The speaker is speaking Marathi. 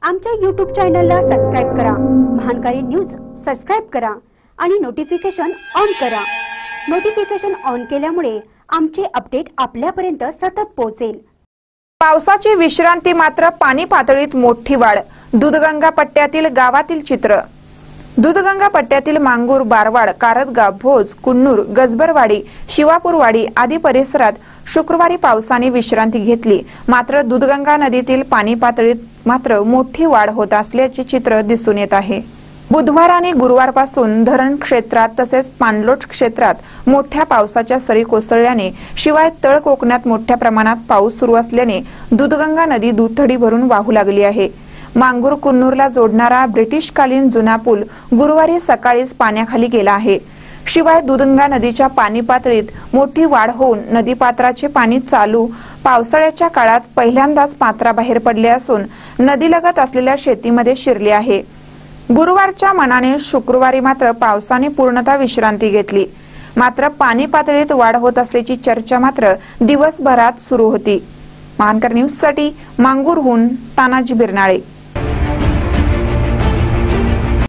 आमच्या YouTube चॅनलला सबस्क्राइब करा, महानकारी न्यूज सबस्क्राइब करा आणि नोटिफिकेशन ऑन करा। नोटिफिकेशन ऑन केल्यामुळे आमचे अपडेट आपल्यापर्यंत सतत पोहोचेल। पावसाची विश्रांती मात्र पाणी पातळीत मोठी वाढ। दूधगंगा पट्ट्यातील गावातील चित्र। दूधगंगा पट्ट्यातील मांगूर, बारवाड, कारदगाव, भोज, कुन्नूर, गजबरवाडी, शिवापूरवाडी आदी परिसरात शुक्रवारी पावसाने विश्रांती घेतली। मात्र दूधगंगा नदीतील पाणी पातळीत मात्र मोठी वाढ होत असल्याचे चित्र दिसून येत आहे। बुधवार आणि गुरुवारपासून धरण क्षेत्रात तसेच पाणलोट क्षेत्रात मोठ्या पावसाच्या सरी कोसळल्याने शिवाय तळ कोकणात मोठ्या प्रमाणात पाऊस सुरू असल्याने दूधगंगा नदी दुथडी भरून वाहू लागली आहे। मांगूर कुन्नूरला जोडणारा ब्रिटिशकालीन जुना पूल गुरुवारी सकाळीच पाण्याखाली गेला आहे। शिवाय दूधगंगा नदीच्या पाणी पातळीत मोठी वाढ होऊन नदीपात्राचे पाणी चालू पावसाळ्याच्या काळात पहिल्यांदाच पात्राबाहेर पडले असून नदीलगत असलेल्या शेतीमध्ये शिरले आहे। गुरुवारच्या मनाने शुक्रवारी मात्र पावसाने पूर्णतः विश्रांती घेतली। मात्र पाणी पातळीत वाढ होत असल्याची चर्चा मात्र दिवसभरात सुरू होती। महानकर न्यूज साठी मांगूरहून तानाजी बिरनाळे।